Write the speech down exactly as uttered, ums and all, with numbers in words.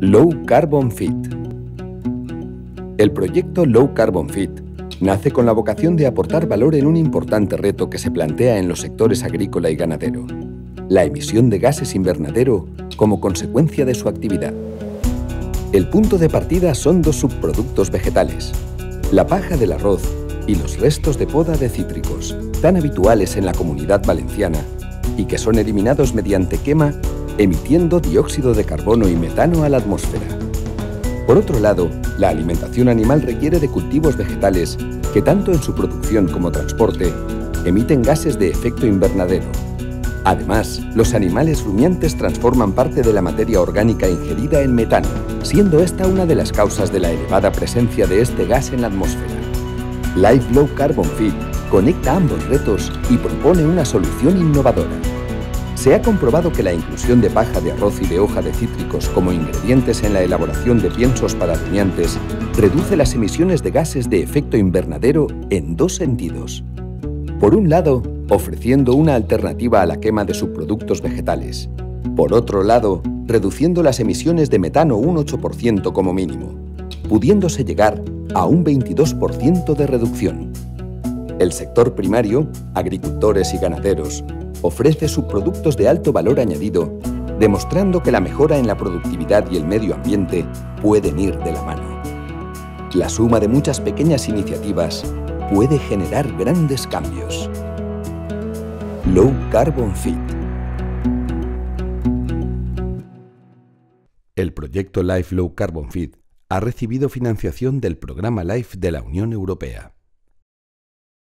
Low Carbon Feed. El proyecto Low Carbon Feed nace con la vocación de aportar valor en un importante reto que se plantea en los sectores agrícola y ganadero: la emisión de gases invernadero como consecuencia de su actividad. El punto de partida son dos subproductos vegetales: la paja del arroz y los restos de poda de cítricos, tan habituales en la Comunidad Valenciana y que son eliminados mediante quema, emitiendo dióxido de carbono y metano a la atmósfera. Por otro lado, la alimentación animal requiere de cultivos vegetales que, tanto en su producción como transporte, emiten gases de efecto invernadero. Además, los animales rumiantes transforman parte de la materia orgánica ingerida en metano, siendo esta una de las causas de la elevada presencia de este gas en la atmósfera. Life Low Carbon Feed conecta ambos retos y propone una solución innovadora. Se ha comprobado que la inclusión de paja de arroz y de hoja de cítricos como ingredientes en la elaboración de piensos para rumiantes reduce las emisiones de gases de efecto invernadero en dos sentidos. Por un lado, ofreciendo una alternativa a la quema de subproductos vegetales. Por otro lado, reduciendo las emisiones de metano un ocho por ciento como mínimo, pudiéndose llegar a un veintidós por ciento de reducción. El sector primario, agricultores y ganaderos, ofrece subproductos de alto valor añadido, demostrando que la mejora en la productividad y el medio ambiente pueden ir de la mano. La suma de muchas pequeñas iniciativas puede generar grandes cambios. Low Carbon Feed. El proyecto Life Low Carbon Feed ha recibido financiación del programa LIFE de la Unión Europea.